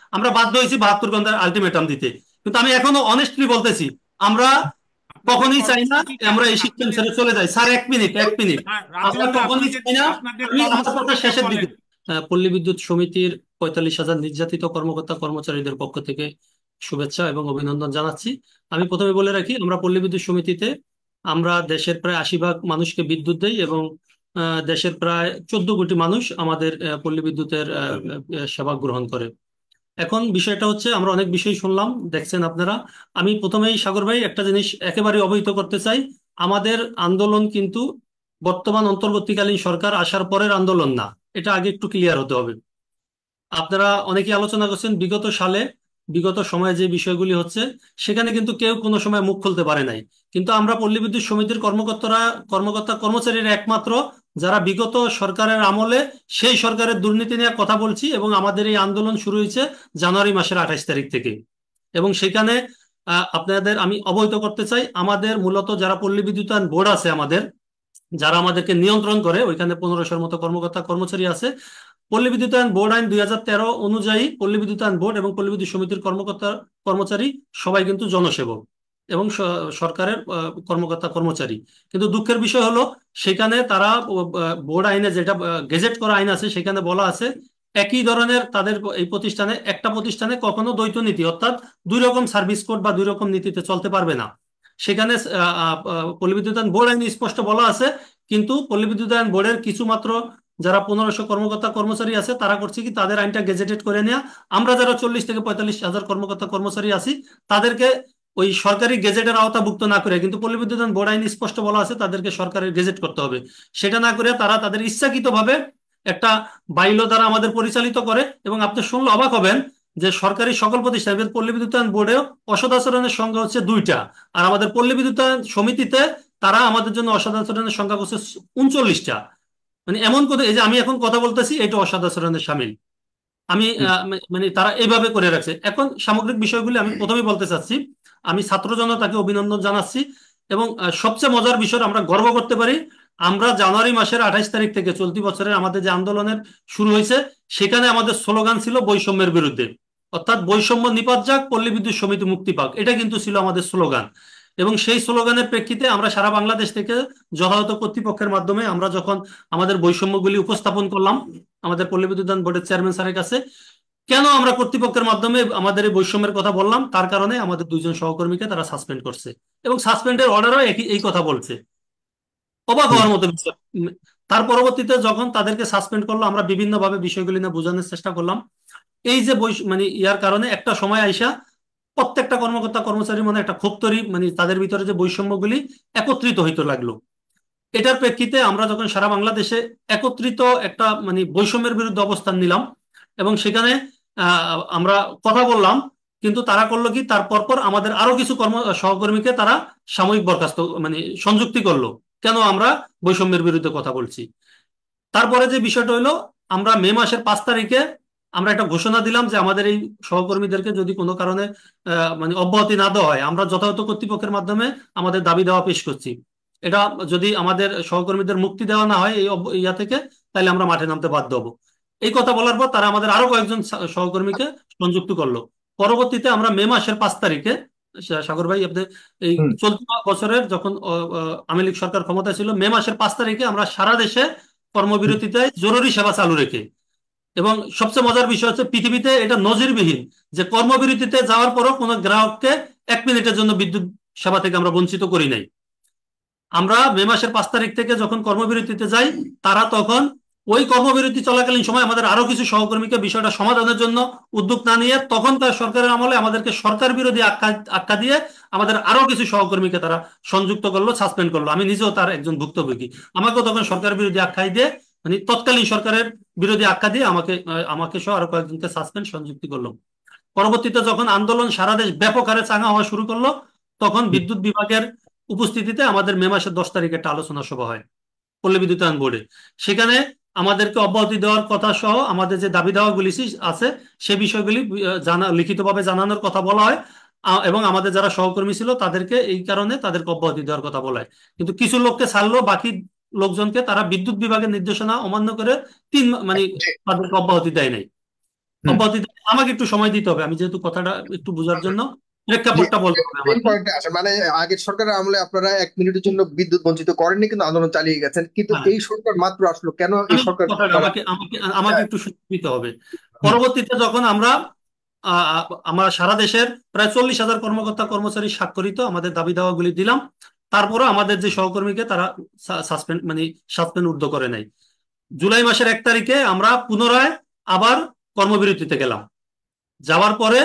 আমরা বাধ্য হয়েছি 72 ঘন্টার আলটিমেটাম দিতে। কিন্তু আমি এখনো অনেস্টলি বলতেছি, আমরা আপনাদের কখনোই চাই না কর্মসূচিটা আমরা এই সিস্টেম আপনাদের ছেড়ে চলে যাই। স্যার, এক মিনিট, এক মিনিট। আমরা রাজেন্দ্র, কখনোই আপনাদের চাই না। আপনাদের আমি আমার কথা কর্মসূচিটা শেষের দিকে। বলেন। পল্লী বিদ্যুৎ সমিতির 45,000 নির্যাতিত কর্মকর্তা কর্মচারীদের পক্ষ থেকে শুভেচ্ছা এবং অভিনন্দন জানাচ্ছি। আমি প্রথমে বলে রাখি, আমরা পল্লী বিদ্যুৎ সমিতিতে আমরা দেশের প্রায় 80 ভাগ মানুষকে বিদ্যুৎ দেই, এবং দেশের প্রায় 14 কোটি মানুষ আমাদের পল্লী বিদ্যুতের সেবা গ্রহণ করে। এখন বিষয়টা হচ্ছে, আমরা অনেক বিষয় শুনলাম, দেখছেন আপনারা। আমি প্রথমেই সাগর ভাই একটা জিনিস একেবারে অবহিত করতে চাই। আমাদের আন্দোলন কিন্তু বর্তমান অন্তর্বর্তীকালীন সরকার আসার পরের আন্দোলন না। এটা আগে একটু ক্লিয়ার হতে হবে। আপনারা অনেকেই আলোচনা করছেন বিগত সালে, বিগত সময়ে যে বিষয়গুলি হচ্ছে, সেখানে কিন্তু কেউ কোনো সময় মুখ খুলতে পারে নাই। কিন্তু আমরা পল্লী বিদ্যুৎ সমিতির কর্মকর্তা কর্মচারীরা একমাত্র যারা বিগত সরকারের আমলে সেই সরকারের দুর্নীতি নিয়ে কথা বলছি, এবং আমাদের এই আন্দোলন শুরু হয়েছে জানুয়ারি মাসের 28 তারিখ থেকে। এবং সেখানে আপনাদের আমি অবহিত করতে চাই, আমাদের মূলত যারা পল্লী বিদ্যুতায়ন বোর্ড আছে আমাদের, যারা আমাদেরকে নিয়ন্ত্রণ করে, ওইখানে 1500-র মতো কর্মকর্তা কর্মচারী আছে। পল্লী বিদ্যুতায়ন বোর্ড আইন 2013 অনুযায়ী পল্লী বিদ্যুতায়ন বোর্ড এবং পল্লী বিদ্যুৎ সমিতির কর্মকর্তা কর্মচারী সবাই কিন্তু জনসেবক এবং সরকারের কর্মকর্তা কর্মচারী। কিন্তু দুঃখের বিষয় হলো, সেখানে তারা বোর্ড আইনে যেটা গেজেট করা আইন আছে, সেখানে বলা আছে একই ধরনের তাদের এই প্রতিষ্ঠানে, একটা প্রতিষ্ঠানে কখনো দ্বৈত নীতি, অর্থাৎ দুই রকম সার্ভিস কোড বা দুই রকম নীতিতে চলতে পারবে না। সেখানে পল্লী বিদ্যুতায়ন বোর্ড আইনে স্পষ্ট বলা আছে। কিন্তু পল্লী বিদ্যুতায়ন বোর্ডের কিছু মাত্র যারা 1500 কর্মকর্তা কর্মচারী আছে, তারা করছে কি, তাদের আইনটা গেজেটেড করে নেওয়া। আমরা যারা 40 থেকে 45 হাজার কর্মকর্তা কর্মচারী আছি, তাদেরকে ওই সরকারি গেজেটের আওতাভুক্ত না করে, কিন্তু পল্লী বিদ্যুতায়ন বোর্ড আইন স্পষ্ট বলা আছে তাদেরকে সরকারের গেজেট করতে হবে। সেটা না করে তারা তাদের ইচ্ছাকৃতভাবে একটা বাইল দ্বারা আমাদের পরিচালিত করে। এবং আপনি শুনলে অবাক হবেন যে সরকারি সকল প্রতিষ্ঠান, পল্লী বিদ্যুতায়ন বোর্ডেও অসৎ আচরণের সংখ্যা হচ্ছে 2টা, আর আমাদের পল্লী বিদ্যুতায়ন সমিতিতে তারা আমাদের জন্য অসৎ আচরণের সংখ্যা হচ্ছে 39টা। মানে এমন কথা, এই যে আমি এখন কথা বলতেছি, এটা অসদাচরণের সামিল। আমি মানে তারা এইভাবে করে রাখছে। এখন সামগ্রিক বিষয়গুলি আমি প্রথমেই বলতে চাচ্ছি, আমি ছাত্র জনতাকে অভিনন্দন জানাচ্ছি। এবং সবচেয়ে মজার বিষয়, আমরা গর্ব করতে পারি, আমরা জানুয়ারি মাসের 28 তারিখ থেকে চলতি বছরের আমাদের যে আন্দোলনের শুরু হয়েছে, সেখানে আমাদের স্লোগান ছিল বৈষম্যের বিরুদ্ধে। অর্থাৎ বৈষম্য নিপাত যাক, পল্লী বিদ্যুৎ সমিতি মুক্তি পাক, এটা কিন্তু ছিল আমাদের স্লোগান। এবং সেই স্লোগানের প্রেক্ষিতে আমরা সারা বাংলাদেশ থেকে যথাযথ কর্তৃপক্ষের মাধ্যমে আমরা যখন আমাদের বৈষম্যগুলি উপস্থাপন করলাম আমাদের পল্লী বিদ্যুৎ বোর্ডের চেয়ারম্যান স্যারের কাছে, কেন আমরা কর্তৃপক্ষের মাধ্যমে আমাদের এই বৈষম্যের কথা বললাম, তার কারণে আমাদের 2জন সহকর্মীকে তারা সাসপেন্ড করছে, এবং সাসপেন্ডের অর্ডারও এই কথা বলছে। অবাক হওয়ার মতো বিষয়। তার পরবর্তীতে যখন তাদেরকে সাসপেন্ড করলো, আমরা বিভিন্নভাবে বিষয়গুলি নিয়ে বোঝানোর চেষ্টা করলাম। এই যে মানে ইয়ার কারণে একটা সময় আইসা প্রত্যেকটা কর্মকর্তা কর্মচারীর মনে একটা ক্ষোভ তৈরি, মানে তাদের ভিতরে যে বৈষম্যগুলি একত্রিত হইতে লাগলো। এটার প্রেক্ষিতে আমরা যখন সারা বাংলাদেশে একত্রিত একটা মানে বৈষম্যের বিরুদ্ধে অবস্থান নিলাম, এবং সেখানে আমরা কথা বললাম। কিন্তু তারা করলো কি, তার পরপর আমাদের আরো কিছু সহকর্মীকে তারা সাময়িক বরখাস্ত, মানে সংযুক্তি করলো। কেন আমরা বৈষম্যের বিরুদ্ধে কথা বলছি। তারপরে যে বিষয়টা হলো, আমরা মে মাসের 5 তারিখে আমরা একটা ঘোষণা দিলাম যে আমাদের এই সহকর্মীদেরকে যদি কোনো কারণে মানে অব্যাহতি না দেওয়া হয়, আমরা যথাযথ কর্তৃপক্ষের মাধ্যমে আমাদের দাবি দেওয়া পেশ করছি। এটা যদি আমাদের সহকর্মীদের মুক্তি দেওয়া না হয় এই ইয়া থেকে, তাহলে আমরা মাঠে নামতে বাধ্য হব। এই কথা বলার পর তারা আমাদের আরো কয়েকজন সহকর্মীকে সংযুক্ত করলো। পরবর্তীতে আমরা মে মাসের 5 তারিখে, সাগর ভাই আপনি, এই হুম। চলতি বছরের যখন আওয়ামী লীগ সরকার ক্ষমতায় ছিল, মে মাসের 5 তারিখে আমরা সারা দেশে কর্মবিরতিতে জরুরি সেবা চালু রেখে, এবং সবচেয়ে মজার বিষয় হচ্ছে পৃথিবীতে এটা নজিরবিহীন যে কর্মবিরতিতে যাওয়ার পরও কোনো গ্রাহককে 1 মিনিটের জন্য বিদ্যুৎ সেবা থেকে আমরা বঞ্চিত করি নাই। আমরা মে মাসের 5 তারিখ থেকে যখন কর্মবিরতিতে যাই, তারা তখন ওই কর্মবিরতি চলাকালীন সময় আমাদের আরো কিছু সহকর্মীকে বিষয়টা সমাধানের জন্য উদ্যোগ না নিয়ে, তখনকার সরকারের আমলে আমাদেরকে সরকার বিরোধী আখ্যা আখ্যা দিয়ে আমাদের আরো কিছু সহকর্মীকে তারা সংযুক্ত করলো, সাসপেন্ড করলো। আমি নিজেও তার একজন ভুক্তভোগী। আমাকেও তখন সরকার বিরোধী আখ্যায় দিয়ে, মানে তৎকালীন সরকারের বিরোধী আখ্যা দিয়ে আমাকে সহ আরো কয়েকজনকে সাসপেন্ড সংযুক্তি করলো। পরবর্তীতে যখন আন্দোলন সারা দেশ ব্যাপক হারে চাঙা হওয়া শুরু করলো, তখন বিদ্যুৎ বিভাগের উপস্থিতিতে আমাদের মে মাসের 10 তারিখে একটা আলোচনা সভা হয় পল্লী বিদ্যুতায়ন বোর্ডে। সেখানে আমাদেরকে অব্যাহতি দেওয়ার কথা সহ আমাদের যে দাবি দাওয়াগুলি আছে, সে বিষয়গুলি লিখিতভাবে জানানোর কথা বলা হয়। এবং আমাদের যারা সহকর্মী ছিল তাদেরকে এই কারণে তাদেরকে অব্যাহতি দেওয়ার কথা বলা হয়। কিন্তু কিছু লোককে ছাড়লো, বাকি লোকজনকে তারা বিদ্যুৎ বিভাগের নির্দেশনা অমান্য করে মানে তাদেরকে অব্যাহতি দেয় নাই। হুম। অব্যাহতি আমাকে একটু সময় দিতে হবে, আমি যেহেতু কথাটা একটু বোঝার জন্য জি, প্রেক্ষাপটটা বলতে হবে মেইন আমাকে। পয়েন্টে আসে, মানে আগের সরকারের আমলে আপনারা 1 মিনিটের জন্য বিদ্যুৎ বঞ্চিত করেননি, কিন্তু আন্দোলন চালিয়ে গেছেন, কিন্তু হ্যাঁ, এই সরকার মাত্র আসলো, কেন এই আমি সরকার কথাটা আপনারা? আমাকে আমাকে আমাকে একটু সুযোগ দিতে হবে। হুম। পরবর্তীতে যখন আমরা সারা দেশের প্রায় 40,000 কর্মকর্তা কর্মচারী স্বাক্ষরিত আমাদের দাবি দাওয়াগুলি দিলাম, তারপরে আমাদের যে সহকর্মীকে তারা সাসপেন্ড ঊর্ধ্ব করে নাই। জুলাই মাসের 1 তারিখে আমরা পুনরায় আবার কর্মবিরতিতে গেলাম। যাওয়ার পরে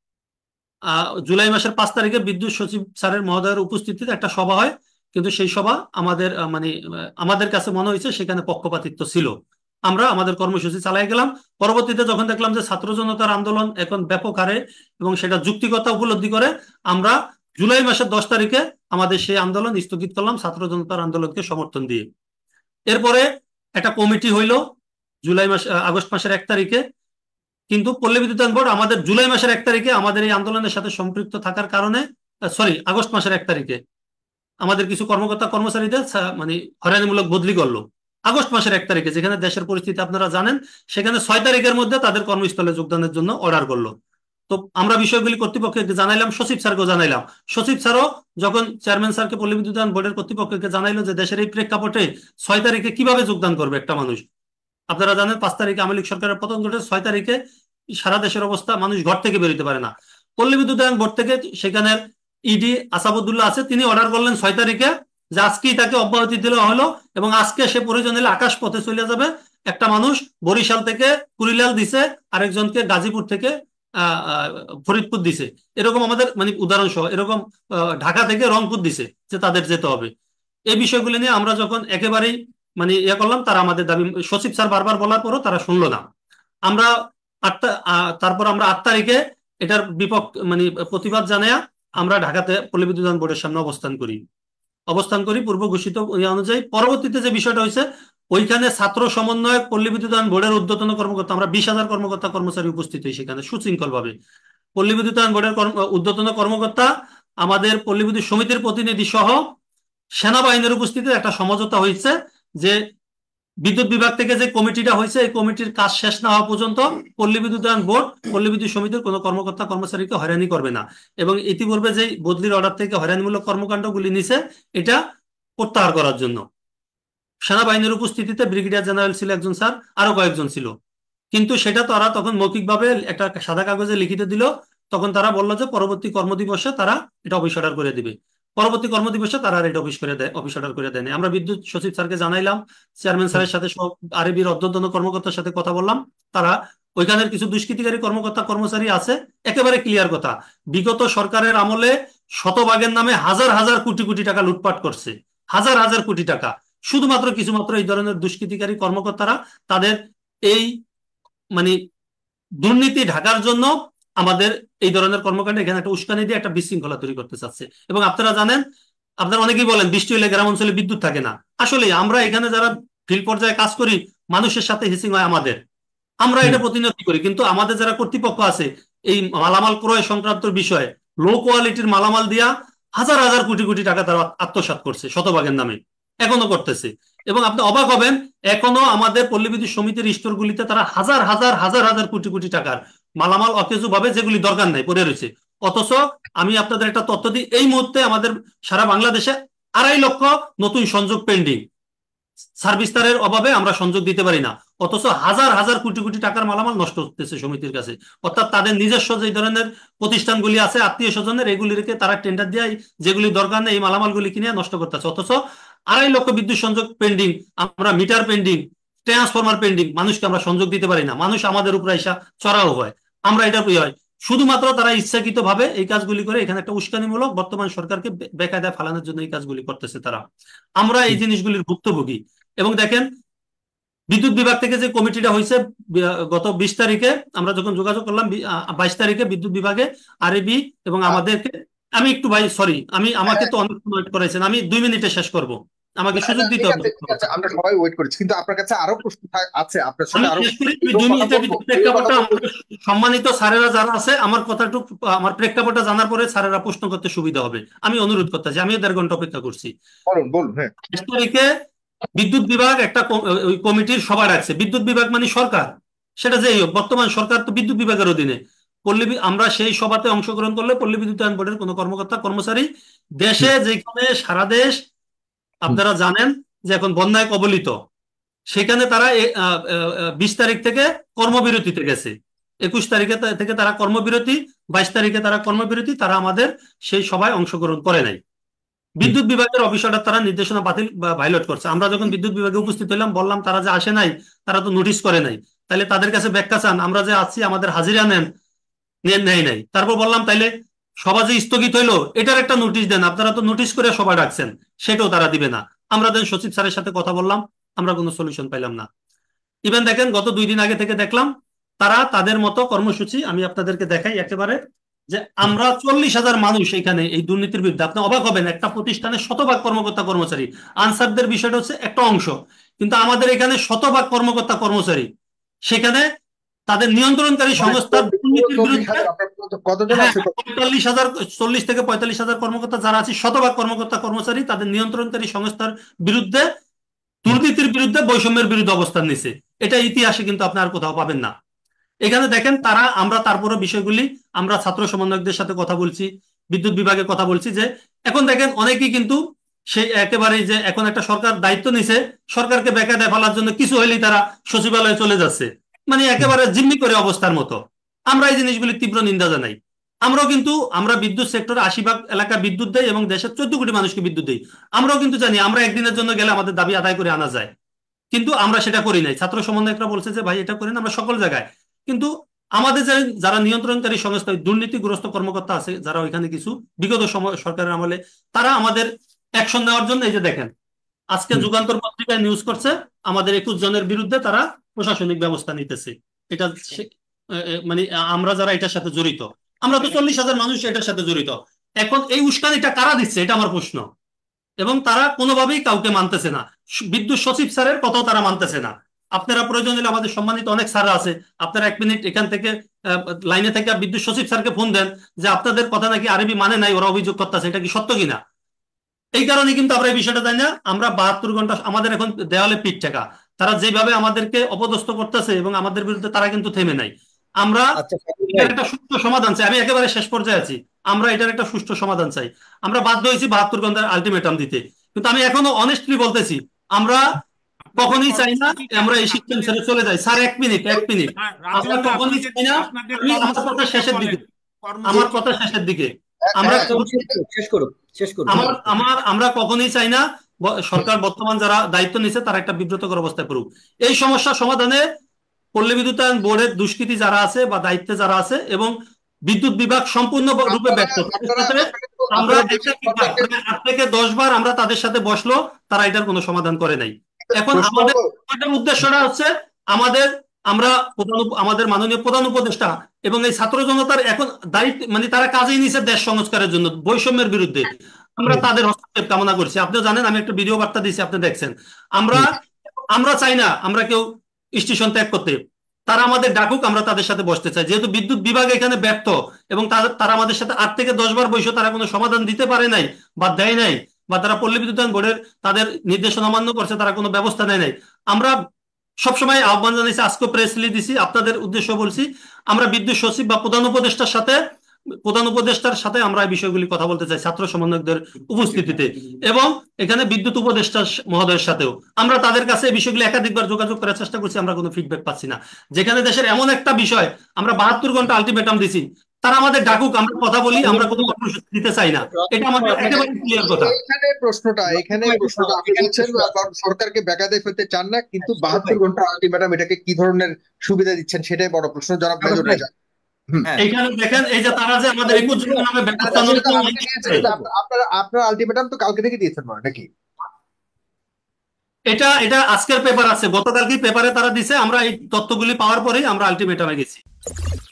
জুলাই মাসের 5 তারিখে বিদ্যুৎ সচিব স্যারের মহোদয়ের উপস্থিতিতে একটা সভা হয়, কিন্তু সেই সভা আমাদের আমাদের কাছে মনে হয়েছে সেখানে পক্ষপাতিত্ব ছিল। আমরা আমাদের কর্মসূচি চালাই গেলাম। পরবর্তীতে যখন দেখলাম যে ছাত্র জনতার আন্দোলন এখন ব্যাপক হারে এবং সেটা যুক্তিকতা উপলব্ধি করে, আমরা জুলাই মাসের 10 তারিখে আমাদের সেই আন্দোলন স্থগিত করলাম ছাত্র জনতার আন্দোলনকে সমর্থন দিয়ে। এরপরে একটা কমিটি হইল আগস্ট মাসের 1 তারিখে। কিন্তু পল্লী বিদ্যুতায়ন বোর্ড আমাদের জুলাই মাসের 1 তারিখে আমাদের এই আন্দোলনের সাথে সম্পৃক্ত থাকার কারণে, সরি, আগস্ট মাসের 1 তারিখে আমাদের কিছু কর্মকর্তা কর্মচারীদের হয়রানিমূলক বদলি করলো। আগস্ট মাসের 1 তারিখে, যেখানে দেশের পরিস্থিতি আপনারা জানেন, সেখানে 6 তারিখের মধ্যে তাদের কর্মস্থলে যোগদানের জন্য অর্ডার করলো। তো আমরা বিষয়গুলি কর্তৃপক্ষকে জানাইলাম, সচিব স্যারকেও জানাইলাম। সচিব স্যারও যখন চেয়ারম্যান স্যারকে পল্লী বিদ্যুতায়ন বোর্ডের কর্তৃপক্ষকে জানাইলো যে দেশের এই প্রেক্ষাপটে 6 তারিখে কিভাবে যোগদান করবে একটা মানুষ। আপনারা জানেন 5 তারিখে আওয়ামী লীগ সরকারের পতন ঘটে, 6 তারিখে সারা দেশের অবস্থা, মানুষ ঘর থেকে বেরোতে পারে না। পল্লী বিদ্যুতায়ন বোর্ড থেকে সেখানে ইডি আসাদুল্লাহ আছে, তিনি অর্ডার করলেন 6 তারিখে যে আজকেই তাকে অব্যাহতি দিলে হলো, এবং আজকে সে প্রয়োজন হলে আকাশ পথে চলে যাবে। একটা মানুষ বরিশাল থেকে কুড়িলাল দিছে, আরেকজনকে গাজীপুর থেকে আহ আহ, ফরিদপুর দিছে। এরকম আমাদের উদাহরণ সহ এরকম ঢাকা থেকে রংপুর দিছে যে তাদের যেতে হবে। এই বিষয়গুলি নিয়ে আমরা যখন একেবারেই ইয়ে করলাম, তারা আমাদের দাবি, সচিব স্যার বারবার বলার পরও তারা শুনলো না। আমরা তারপর আমরা 8 তারিখে এটার বিপক্ষ প্রতিবাদ জানায়া আমরা ঢাকাতে পল্লী বিদ্যুৎ বোর্ডের সামনে অবস্থান করি পূর্ব ঘোষিত ইয়ে অনুযায়ী। পরবর্তীতে যে বিষয়টা হয়েছে, ওইখানে ছাত্র সমন্বয়ক পল্লী বিদ্যুতায়ন বোর্ডের ঊর্ধ্বতন কর্মকর্তা, আমরা 20,000 কর্মকর্তা কর্মচারী উপস্থিত হই সেখানে সুশৃঙ্খল ভাবে। পল্লী বিদ্যুতায়ন বোর্ডের ঊর্ধ্বতন কর্মকর্তা, আমাদের পল্লী বিদ্যুৎ সমিতির প্রতিনিধি সহ সেনাবাহিনীর উপস্থিতিতে একটা সমঝোতা হয়েছে যে বিদ্যুৎ বিভাগ থেকে যে কমিটিটা হয়েছে, এই কমিটির কাজ শেষ না হওয়া পর্যন্ত পল্লী বিদ্যুতায়ন বোর্ড পল্লী বিদ্যুৎ সমিতির কোনো কর্মকর্তা কর্মচারীকে হয়রানি করবে না, এবং ইতিপূর্বে যে বদলির অর্ডার থেকে হয়রানিমূলক কর্মকাণ্ডগুলি নিছে এটা প্রত্যাহার করার জন্য। সেনাবাহিনীর উপস্থিতিতে ব্রিগেডিয়ার জেনারেল ছিল একজন স্যার, আরো কয়েকজন ছিল। কিন্তু সেটা তারা তখন মৌখিকভাবে একটা সাদা কাগজে লিখিত দিল। তখন তারা বললো যে পরবর্তী কর্মদিবসে তারা এটা অফিস অর্ডার করে দিবে। পরবর্তী কর্মদিবসে তারা আর এটা অফিস অর্ডার করে দেয়নি। আমরা বিদ্যুৎ সচিব স্যারকে জানাইলাম, চেয়ারম্যান স্যারের সাথে সব আরবির অধ্যতন কর্মকর্তার সাথে কথা বললাম। তারা, ওইখানের কিছু দুষ্কৃতিকারী কর্মকর্তা কর্মচারী আছে, একেবারে ক্লিয়ার কথা, বিগত সরকারের আমলে শতভাগের নামে হাজার হাজার কোটি কোটি টাকা লুটপাট করছে, হাজার হাজার কোটি টাকা। শুধুমাত্র কিছুমাত্র এই ধরনের দুষ্কৃতিকারী কর্মকর্তারা তাদের এই মানে দুর্নীতি ঢাকার জন্য আমাদের এই ধরনের কর্মকাণ্ড এখানে একটা উস্কানি দিয়ে একটা বিশৃঙ্খলা তৈরি করতে চাচ্ছে। এবং আপনারা জানেন, আপনারা অনেকেই বলেন বৃষ্টি হলে গ্রাম অঞ্চলে বিদ্যুৎ থাকে না। আসলে আমরা এখানে যারা ফিল্ড পর্যায়ে কাজ করি, মানুষের সাথে হিসিং হয় আমাদের, আমরা হুম। এটা প্রতিনিয়ত করি। কিন্তু আমাদের যারা কর্তৃপক্ষ আছে এই মালামাল ক্রয় সংক্রান্ত বিষয়ে লো কোয়ালিটির মালামাল দিয়া হাজার হাজার কোটি কোটি টাকা তারা আত্মসাৎ করছে শতভাগের নামে, এখনো করতেছে। এবং আপনি অবাক হবেন, এখনো আমাদের পল্লী বিদ্যুৎ সমিতির স্টোরগুলিতে তারা হাজার হাজার হাজার হাজার কোটি কোটি টাকার মালামাল অকেজু ভাবে, যেগুলি দরকার নাই, পড়ে রয়েছে। অথচ আমি আপনাদের একটা তথ্য দিই, এই মুহূর্তে আমাদের সারা বাংলাদেশে 2.5 লক্ষ নতুন সংযোগ পেন্ডিং। সার্ভিস তারের অভাবে আমরা সংযোগ দিতে পারি না, অথচ হাজার হাজার কোটি কোটি টাকার মালামাল নষ্ট হতেছে সমিতির কাছে। অর্থাৎ তাদের নিজস্ব যে ধরনের প্রতিষ্ঠানগুলি আছে আত্মীয় স্বজনের, এগুলি রেখে তারা টেন্ডার দিয়ে যেগুলি দরকার নেই এই মালামালগুলি কিনে নষ্ট করতেছে। অথচ 2.5 লক্ষ বিদ্যুৎ সংযোগ পেন্ডিং, আমরা মিটার পেন্ডিং, ট্রান্সফরমার পেন্ডিং, মানুষকে আমরা সংযোগ দিতে পারি না। মানুষ আমাদের উপরে এসে চড়াও হয়, আমরা এটা হয়। শুধুমাত্র তারা ইচ্ছাকৃত ভাবে এই কাজগুলি করে এখানে একটা উস্কানিমূলক বর্তমান সরকারকে বেকায়দায় ফালানোর জন্য এই কাজগুলি করতেছে তারা। আমরা এই জিনিসগুলির ভুক্তভোগী। এবং দেখেন, বিদ্যুৎ বিভাগ থেকে যে কমিটিটা হয়েছে গত 20 তারিখে, আমরা যখন যোগাযোগ করলাম 22 তারিখে বিদ্যুৎ বিভাগে আরবি এবং আ- আমাদেরকে, আমি একটু ভাই সরি, হ্যাঁ, আমাকে হ্যাঁ। তো অনেক ওয়েট করাইছেন, আমি 2 মিনিটে শেষ করব, আমাকে না, না, সুযোগ দিতে ঠিক হবে। আছে, ঠিক আছে, আমরা সবাই ওয়েট করেছি, কিন্তু আপনার কাছে আরো প্রশ্ন আছে, আপনার সাথে আমি আরো শেষ করি, আমি দীর্ঘ দুই কথা মিনিটের বলবো, ভিতরে দীর্ঘ কথা প্রেক্ষাপটটা বলবো। আমাদের সম্মানিত স্যারেরা যারা আছে, আমার কথাটুকু, আমার প্রেক্ষাপটটা জানার পরে স্যারেরা প্রশ্ন করতে সুবিধা হবে। আমি অনুরোধ করতেছি, আমিও 1.5 ঘন্টা অপেক্ষা করছি। বলুন, বলুন, হ্যাঁ। 22 তারিখে বিদ্যুৎ বিভাগ একটা ওই কমিটির সভা রাখছে। বিদ্যুৎ বিভাগ মানে সরকার, সেটা যেই হোক, বর্তমান সরকার তো বিদ্যুৎ বিভাগের অধীনে। আমরা সেই সভাতে অংশগ্রহণ করলে পল্লী বিদ্যুতায়ন বোর্ডের কোনো কর্মকর্তা কর্মচারী দেশে, হুম, যেখানে সারা দেশ হুম, আপনারা জানেন যে এখন বন্যায় কবলিত, সেখানে তারা 20 তারিখ থেকে কর্মবিরতিতে গেছে। 21 তারিখে থেকে তারা কর্মবিরতি, 22 তারিখে তারা কর্মবিরতি, তারা আমাদের সেই সভায় অংশগ্রহণ করে নাই। হুম, বিদ্যুৎ বিভাগের অফিসাররা তারা নির্দেশনা বাতিল বা ভায়োলেট করছে। আমরা যখন বিদ্যুৎ বিভাগে উপস্থিত হলাম, বললাম তারা যে আসে নাই, তারা তো নোটিশ করে নাই, তাহলে তাদের কাছে ব্যাখ্যা চান, আমরা যে আছি আমাদের হাজিরা নেন, নেয় নাই। তারপর বললাম তাইলে সভা যে স্থগিত হইলো এটার একটা নোটিশ দেন, আপনারা তো নোটিশ করে সভা ডাকছেন, সেটাও তারা দিবে না। আমরা দেন সচিব স্যারের সাথে কথা বললাম, আমরা কোনো সলিউশন পাইলাম না। ইভেন দেখেন গত 2 দিন আগে থেকে দেখলাম তারা তাদের মতো কর্মসূচি, আমি আপনাদেরকে দেখাই একেবারে, যে হুম। আমরা 40,000 মানুষ এখানে এই দুর্নীতির বিরুদ্ধে। আপনি অবাক হবেন, একটা প্রতিষ্ঠানে শতভাগ কর্মকর্তা কর্মচারী, আনসারদের বিষয়টা হচ্ছে একটা অংশ, কিন্তু আমাদের এখানে শতভাগ কর্মকর্তা কর্মচারী, সেখানে তাদের নিয়ন্ত্রণকারী মানে সংস্থার পুরো দুর্নীতির চল্লিশ বিরুদ্ধে। হাজার আপনার কতজন হ্যাঁ, আছে? 45,000, 40 থেকে 45,000 কর্মকর্তা যারা আছে, শতভাগ কর্মকর্তা কর্মচারী তাদের নিয়ন্ত্রণকারী সংস্থার বিরুদ্ধে, হুম, দুর্নীতির বিরুদ্ধে, বৈষম্যের বিরুদ্ধে অবস্থান নিছে। এটা ইতিহাসে কিন্তু আপনি আর কোথাও পাবেন না। এখানে দেখেন তারা, আমরা তারপরে বিষয়গুলি আমরা ছাত্র সমন্বয়কদের সাথে কথা বলছি, বিদ্যুৎ বিভাগে কথা বলছি, যে এখন দেখেন অনেকেই কিন্তু সেই একেবারে যে এখন একটা সরকার দায়িত্ব নিছে, সরকারকে বেকায়দায় ফেলার জন্য কিছু হইলেই তারা সচিবালয়ে চলে যাচ্ছে, মানে হুম। একেবারে জিম্মি করে অবস্থার মতো। আমরা এই জিনিসগুলি তীব্র নিন্দা জানাই। আমরাও কিন্তু, আমরা বিদ্যুৎ সেক্টরে 80 ভাগ এলাকা বিদ্যুৎ দেয় এবং দেশের 14 কোটি মানুষকে বিদ্যুৎ দেই। আমরাও কিন্তু জানি আমরা একদিনের জন্য গেলে আমাদের দাবি আদায় করে আনা যায়, কিন্তু আমরা সেটা করি নাই। ছাত্র সমন্বয়করা বলছে যে ভাই এটা করেন, আমরা সকল জায়গায়। কিন্তু আমাদের যে যারা নিয়ন্ত্রণকারী সংস্থা, দুর্নীতিগ্রস্ত কর্মকর্তা আছে যারা ওইখানে কিছু বিগত সময় সরকারের আমলে, তারা আমাদের অ্যাকশন নেওয়ার জন্য, এই যে দেখেন আজকে হুম। যুগান্তর পত্রিকায় নিউজ করছে আমাদের 21 জনের বিরুদ্ধে তারা প্রশাসনিক ব্যবস্থা নিতেছে। এটা মানে আমরা যারা এটার সাথে জড়িত, আমরা তো 40,000 মানুষ এটার সাথে জড়িত। এখন এই উস্কানিটা কারা দিচ্ছে, এটা আমার প্রশ্ন। এবং তারা কোনোভাবেই কাউকে মানতেছে না, বিদ্যুৎ সচিব স্যারের কথাও তারা মানতেছে না। আপনারা প্রয়োজন হলে, আমাদের সম্মানিত অনেক স্যার আছে, আপনারা 1 মিনিট এখান থেকে লাইনে থেকে বিদ্যুৎ সচিব স্যারকে ফোন দেন যে আপনাদের কথা নাকি আরবি মানে নাই, ওরা অভিযোগ করতেছে, এটা কি সত্য কিনা। এই কারণে কিন্তু আমরা এই বিষয়টা জানি না। আমরা 72 ঘন্টা আমাদের এখন দেওয়ালে পিঠ ঠেকা, তারা যেভাবে আমাদেরকে অপদস্থ করতেছে এবং আমাদের বিরুদ্ধে, তারা কিন্তু থেমে নাই। আমরা আচ্ছা সাকিব ভাই। এটার একটা সুষ্ঠু সমাধান চাই, আমি একেবারে শেষ পর্যায়ে আছি। আমরা এটার একটা সুষ্ঠু সমাধান চাই। আমরা বাধ্য হয়েছি 72 ঘন্টার আলটিমেটাম দিতে, কিন্তু আমি এখনো অনেস্টলি বলতেছি, আমরা আপনাদের কখনোই চাই না কর্মসূচি আমরা এই কেমন সিস্টেম আপনাদের? ছেড়ে চলে যাই। স্যার, 1 মিনিট, 1 মিনিট, আমরা রাজু, কখনোই আপনাদের চাই না। আপনাদের আমি আমার কথা কর্মসূচিটা শেষের বলেন। দিকে, আমার কর্মসূচি কথা কি? শেষের দিকে। আমরা হ্যাঁ, একদম শেষ করুন, শেষ করুন, শেষ করুন। আমরা কখনোই চাই না সরকার বর্তমান যারা দায়িত্ব নিছে তারা একটা বিব্রতকর অবস্থায় পড়ুক। এই সমস্যা সমাধানে পল্লী বিদ্যুতায়ন বোর্ডের দুষ্কৃতী যারা আছে বা দায়িত্বে যারা আছে এবং বিদ্যুৎ বিভাগ সম্পূর্ণ রূপে আপনারা ব্যর্থ। আপনারা সেক্ষেত্রে আপনারা তো আমরা আপনারা দেশের একাধিকবার, সরকারকে প্রায় 8 থেকে 10 বার আমরা তাদের সাথে বসলো, তারা এটার কোনো সমাধান করে নাই। এখন প্রশ্ন আমাদের হলো, উদ্দেশ্যটা হচ্ছে, আমাদের আমরা আমাদের মাননীয় প্রধান উপদেষ্টা এবং এই ছাত্র জনতার এখন দায়িত্ব, মানে তারা কাজেই নিছে দেশ সংস্কারের জন্য, বৈষম্যের বিরুদ্ধে। আমরা হুম, তাদের হস্তক্ষেপ কামনা করছি। আপনিও জানেন, আমি একটা ভিডিও বার্তা দিয়েছি, আপনি দেখছেন। আমরা হুম। আমরা চাই না আমরা কেউ স্টেশন ত্যাগ করতে, তারা আমাদের ডাকুক, আমরা তাদের সাথে বসতে চাই। যেহেতু বিদ্যুৎ বিভাগ এখানে ব্যর্থ এবং তারা আমাদের সাথে 8 থেকে 10 বার বসে তারা কোনো সমাধান দিতে পারে নাই বা দেয় নাই, বা তারা পল্লী বিদ্যুতায়ন বোর্ডের তাদের নির্দেশনা অমান্য করছে, তারা কোনো ব্যবস্থা নেয় নাই। আমরা সবসময় আহ্বান জানাইছি, আজকে প্রেস রিলিজ দিছি, আপনাদের উদ্দেশ্য বলছি, আমরা বিদ্যুৎ সচিব বা প্রধান উপদেষ্টার সাথে আমরা এই বিষয়গুলি কথা বলতে চাই ছাত্র সমন্বয়কদের উপস্থিতিতে, এবং এখানে বিদ্যুৎ উপদেষ্টা মহোদয়ের সাথেও আমরা তাদের কাছে এই বিষয়গুলি একাধিকবার যোগাযোগ করার চেষ্টা করছি, আমরা কোনো ফিডব্যাক পাচ্ছি না। যেখানে দেশের এমন একটা বিষয়, আমরা 72 ঘন্টা আলটিমেটাম দিছি, তারা আমাদের ডাকুক, আমরা কথা বলি, আমরা কোনো কর্মসূচি দিতে চাই না। এটা আমাদের মানে একেবারে ক্লিয়ার কথা। এখানে প্রশ্নটা আপনি এখানে বলছেন প্রশ্ন আছে। সরকারকে বেকায়দায় ফেলতে চান না, কিন্তু সাকিব ভাই, 72 ঘন্টা আলটিমেটাম এটাকে কি ধরনের সুবিধা দিচ্ছেন সেটাই বড় প্রশ্ন, জনাব সাকিব মেজর ভাই, রেজা। হুম। হ্যাঁ, এইখানে দেখেন, এই যে তারা যে আমাদের 21 জনের নামে ব্যবস্থা সেটা তো নিয়েছে, আজকে দিয়েছেন, কিন্তু আপনারা আপনারা আলটিমেটাম তো কালকে থেকে দিয়েছেন মনে হয়, নাকি? এটা এটা আজকের পেপার আছে, গতকালকে পেপারে তারা দিছে, আমরা এই তথ্যগুলি পাওয়ার পরেই আমরা আলটিমেটামে গেছি।